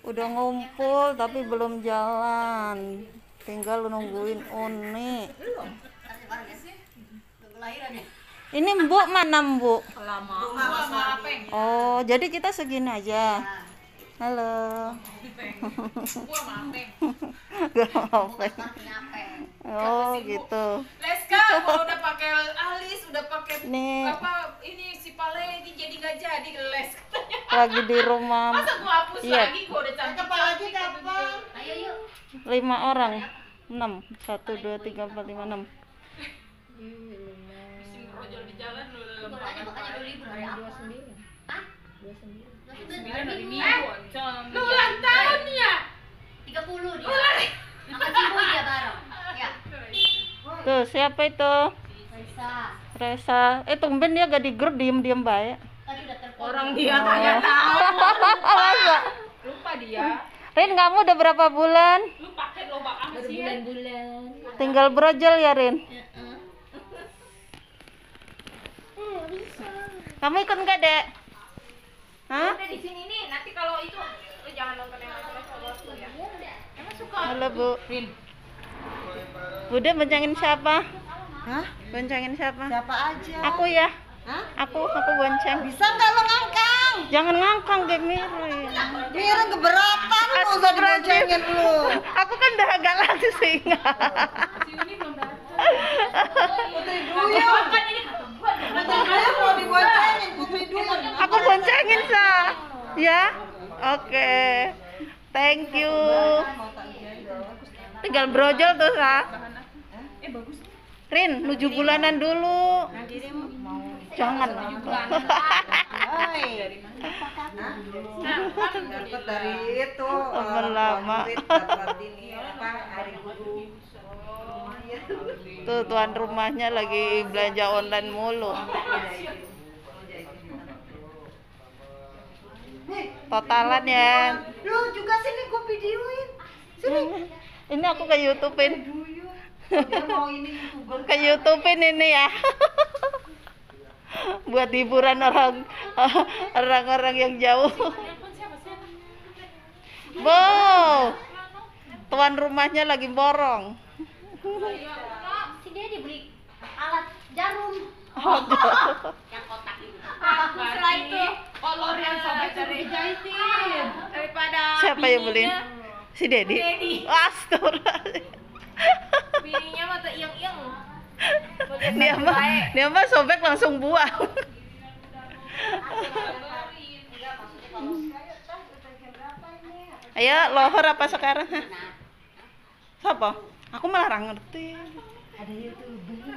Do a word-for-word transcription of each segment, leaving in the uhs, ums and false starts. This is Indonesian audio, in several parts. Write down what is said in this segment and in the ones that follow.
Udah ngumpul tapi belum jalan. Tinggal nungguin Uni. Ini Mbok mana Mbok? Oh, jadi kita segini aja. Halo. Oh, gitu. Leska kalau udah pakai alis, udah pakai Nih. apa ini si Pale ini jadi nggak jadi les. Lagi di rumah. Masa gua hapus Iya. lagi, gua udah cantik. Apa lagi kapan? Ayo yuk. Lima orang. Enam. Satu, dua, tiga, empat, lima, enam. Mesin rojol di jalan lu lempar. Makanya dulu libur hari apa? Hah? Sembilan hari Minggu, Ancam. Lu ulang tahun ya? tiga puluh dia. Makan cibo dia bareng. Ya. Tuh, siapa itu? Raisa. Resa. Eh, tumben dia gak di grup, diem-diem baik. Tadi udah telepon. Orang dia tanya tahu. Masa? Lupa dia. Rin, kamu udah berapa bulan? Lu pakai lobak amat sih. Bulan-bulan. Tinggal brojol ya, Rin? Kamu ikut nggak, Dek? Hah? Udah di sini nih, nanti kalau itu lu jangan nonton yang lain kalau aku ya. Emang suka. Halo, Bu. Rin. Bude boncengin siapa? Hah? Boncengin siapa? Siapa aja? Aku ya. Hah? Aku, aku bonceng. Bisa nggak lo ngangkang? Jangan ngangkang, Dek Mirin. Mirin keberatan lo usah Astagfirullahaladzim. diboncengin lu. Aku kan udah agak lagi sih. Si Uni belum datang. Putri Duyung. Kan ini kata gua dong. Putri Duyung mau diboncengin Putri Duyung. Aku boncengin, Sa. Ya? Oke. Thank you. Tinggal brojol tuh, Sa. Eh bagus. Rin, menuju bulanan dulu. Jangan. Hai. Dapat dari itu. Temen lama. Dapat ini apa? Hari Guru. Tuh, tuan rumahnya lagi belanja online mulu. Totalan ya. Lu juga sini gua videoin. Sini. Ini aku ke YouTube-in. Dia mau ini YouTuber. Ke YouTube-in ini ya. Buat hiburan orang orang-orang yang jauh. Wow. Tuan rumahnya lagi borong. Si dia dibeli alat jarum. Yang kotak itu. Setelah itu kolor yang sampai cari jahitin daripada Siapa yang beli? Si Dedi. Dedi. Astagfirullahaladzim. bininya mata iyeng-iyeng. Dia mah dia mah sobek langsung buang. Ayo lohor apa sekarang? Hah? Siapa? Aku malah ra ngerti. Ada YouTuber.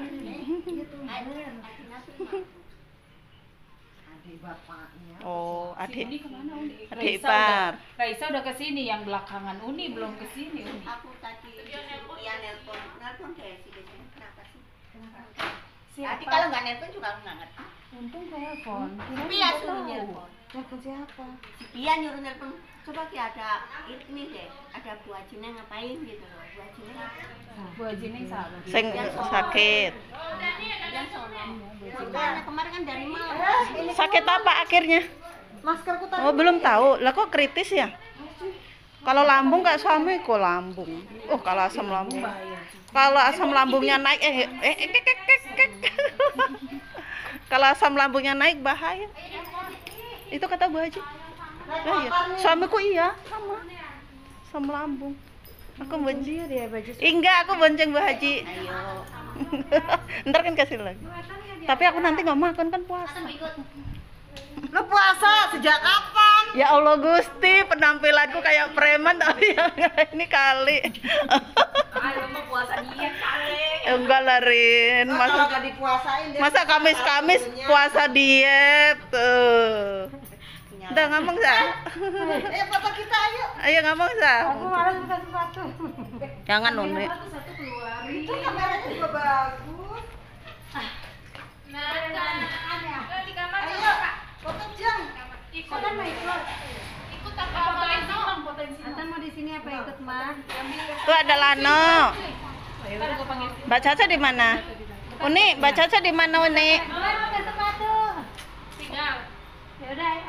Adik bapaknya. Oh, Si adik. Uni kemana Uni? Adik Raisa ipar. udah, Raisa udah kesini, yang belakangan Uni belum kesini Uni. aku tadi dia nelpon, nelpon kayak si dia kenapa sih? Siapa? Tadi kalau nggak nelpon juga aku nggak ngerti. Untung telepon. Tapi ya suruh nelpon. Nelpon siapa? Si Pia nyuruh nelpon. Coba ki ada ini deh, ada Bu Ajine ngapain gitu loh. Bu Ajine Bu Jining salah. Sing sakit. yang sono. Makanya kemarin kan dari malam. Sakit apa akhirnya? Maskerku tadi. Oh, belum tahu. Lah kok kritis ya? Kalau lambung nggak sama kok lambung. Oh, kalau asam lambung. Kalau asam lambungnya naik eh eh, eh, eh, eh, eh, eh. Kalau asam lambungnya naik bahaya. Itu kata Bu Haji. Lah iya. Suamiku iya, sama. Asam lambung. Aku bonceng dia baju. Enggak, aku bonceng Bu Haji. Ayo. Ntar kan kasih lagi. Tapi aku nanti nggak makan kan puasa. Lu puasa sejak kapan? Ya Allah Gusti, penampilanku kayak preman tapi ini kali. Ayo mau puasa diet kali. Enggak lah Rin, Nah, masa kalau nggak dipuasain dia masa Kamis-Kamis puasa diet tuh. Udah ngomong Sa. Eh foto kita ayo. Ayo ngomong Sa. Aku malas buka sepatu. Jangan Uni. Itu kameranya juga bagus. Nah, ada di kamar. Ayo, foto jam. Ikut kan mau ikut. Ikut apa fotoin dong, fotoin sini. Atan mau di sini apa ikut mah? Tuh ada Lano. Ntar gua panggil. Mbak Caca di mana? Uni, Mbak Caca di mana Uni? Pakai sepatu. Tinggal. Ya udah, Atan mau ke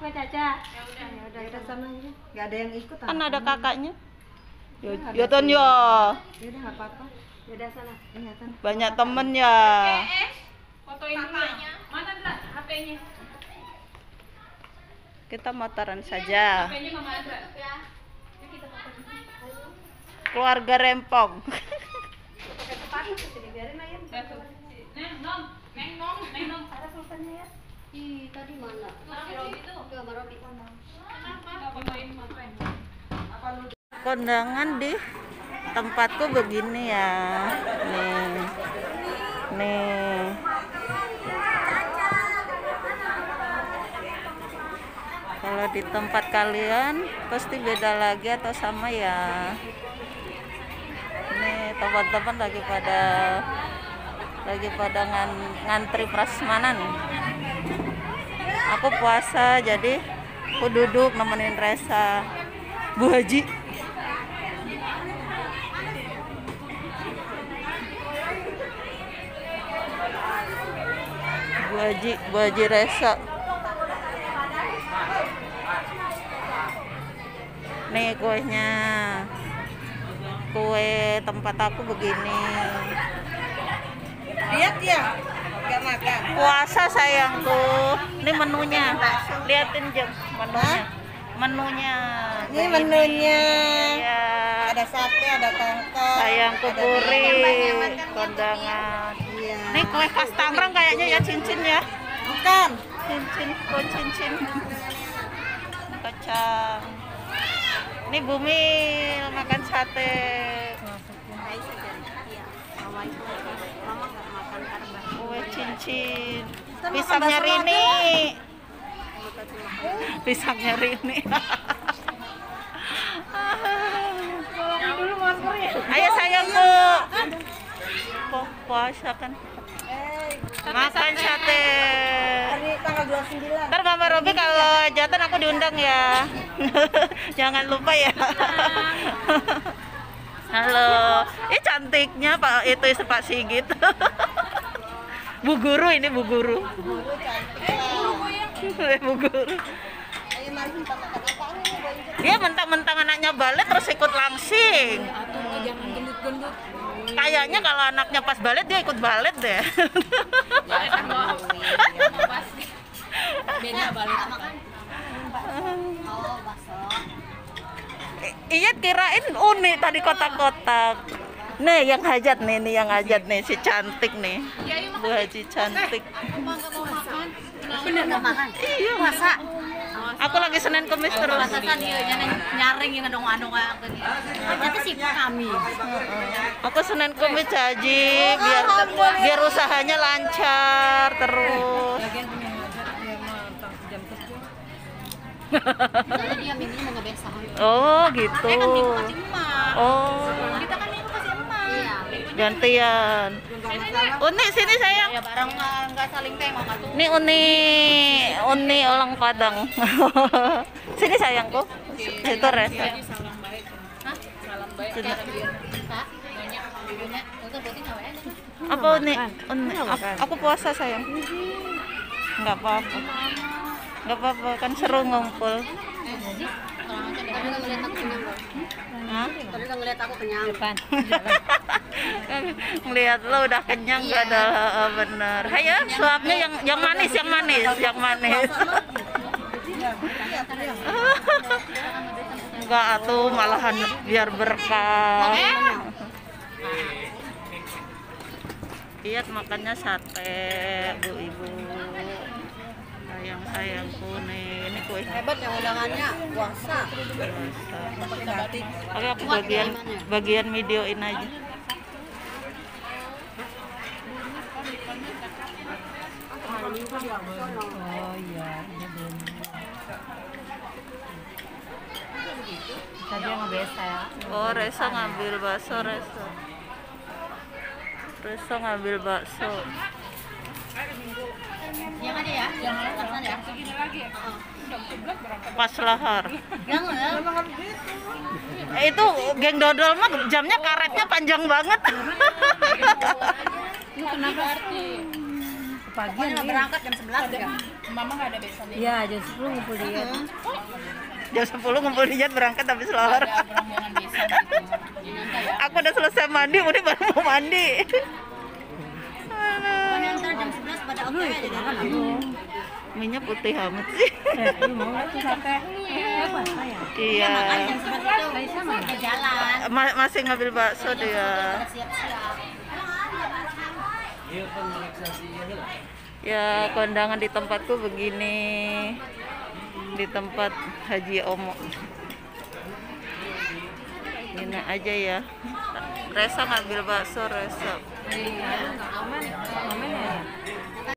Kue Caca. Ya udah. Ya udah, udah sana aja. Enggak ada yang ikut. Kan anak ada kamu. kakaknya. Ya, ya Ton ya. Ya udah enggak apa-apa. Ya udah sana. Iya, Tan. Banyak temen ya. Eh, fotoin dulu. Mana Dra? H P-nya? Kita motoran saja. H P-nya Mama Dra. Keluarga rempong. Pakai sepatu sini biarin aja. Neng, nom, neng, nom, neng, nom. Ada pulpennya ya. Ih, tadi mana? Si Robi tuh. Oke, Mbak Robi. Kenapa? Fotoin fotoin. Kondangan di tempatku begini ya. Nih. Nih. Kalau di tempat kalian pasti beda lagi atau sama ya. Nih teman-teman lagi pada lagi pada ngan, ngantri prasmanan. Aku puasa jadi aku duduk nemenin Resa. Bu Haji. Bu Haji, Bu Haji Resa. Nih kuenya. Kue tempat aku begini. Lihat ya. Enggak makan. Puasa sayangku. Ini menunya. Liatin Jeng menunya. Menunya. Ini menunya. Ya. Ada sate, ada tongkol. Sayangku ada Puri. minyak. Kondangan. Iya. Ini kue khas Tangerang kayaknya ya, cincin ya. Bukan. Cincin, kue cincin. Kacang. Ini Bumi makan sate. Hai saja. Iya. Mama itu Mama nggak makan karba. Kue cincin. Kita makan Pisangnya bakso Rini. Mama kasih makan. Pisangnya Rini. Dulu mampir ya. Ayo sayangku. Kok puasa kan? Eh, Makan sate. hari tanggal dua puluh sembilan. Ntar Mama Robi kalau jatuh aku diundang ya. Jangan lupa ya. Halo. Ih cantiknya Pak itu Pak Sigit. Bu Guru ini Bu Guru. Guru cantik lah. Bu Guru. Ayo mari kita makan apa nih, Bu Injek? Dia mentang-mentang anaknya balet terus ikut langsing. Jangan gendut-gendut. Kayaknya kalau anaknya pas balet dia ikut balet deh. Beda balik. Oh, bakso. Iya kirain unik tadi kotak-kotak. Nih yang hajat nih, nih yang hajat nih si cantik nih. Bu Haji cantik. Bener nggak makan? Iya. Puasa. Aku lagi Senin Kamis terus. Puasa dia nyaring yang dong-dong aku nih. Ternyata sih kami. Aku Senin Kamis Haji biar biar usahanya lancar terus. Soalnya dia minggu mau ngebesak. Oh gitu. Eh kan minggu kasih emak. Oh Kita kan minggu kasih emak. Iya. gantian. Uni sini sayang. Ya bareng nggak nggak saling tengok atuh. Ini Uni, Uni Elang Padang. Sini sayangku. Itu Resa. Salam baik. Hah? Salam baik. Sini. Kak, banyak videonya. Untuk berarti nggak aja. Apa Uni? Uni. Aku- Aku puasa sayang. Enggak apa-apa. Enggak apa-apa kan seru ngumpul. Kurang aja deh. Tadi nggak ngeliat aku kenyang loh. Hah? Tadi nggak ngeliat aku kenyang. Depan. Ngelihat lo udah kenyang gak ada eh, bener. Hayo suapnya yang yang manis, yang manis, yang manis. Enggak atuh malahan biar berkah. Iya makannya sate, Bu Ibu. Sayang sayangku nih, ini kue Hebat yang undangannya puasa. puasa. Oke aku bagian bagian videoin aja. Oh iya, ini belum. Tadi yang ngebesa ya. Oh Resa ngambil bakso Resa. Resa ngambil bakso. Yang ada ya? Yang ada ya? Segini lagi ya. Pas lahar. Yang ada. Eh, itu geng dodol mah jamnya karetnya panjang banget. Ini kenapa arti? pagi Pokoknya nih. berangkat jam sebelas ya. Mama nggak ada besan deh. Iya, jam sepuluh ngumpul dia. Jam sepuluh ngumpul di jet berangkat habis lohor. Ada rombongan besan gitu. Nyangka ya. Aku udah selesai mandi, udah baru mau mandi. Pokoknya ntar jam sebelas pada oke aja di dalam. Minyak putih amat sih. Eh, lu mau nggak tuh sate? Ya, puasa ya. Iya. Makanya jam sebelas itu ke jalan. Ma- masih ngambil bakso dia. Siap-siap. Ya, kondangan di tempatku begini. Di tempat Haji Omo. Ini aja ya. Resa ngambil bakso, Resa. Iya, nggak aman. Aman ya?